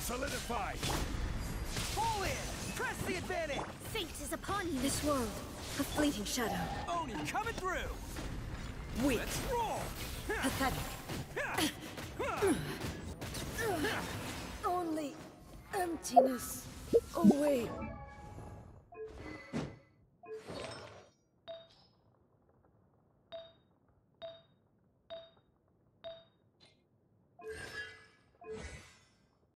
Solidify! Pull in! Press the advantage! Fate is upon you. This world, a fleeting shadow. Oni coming through! Weak. Let's roll! Pathetic. Only emptiness. Away.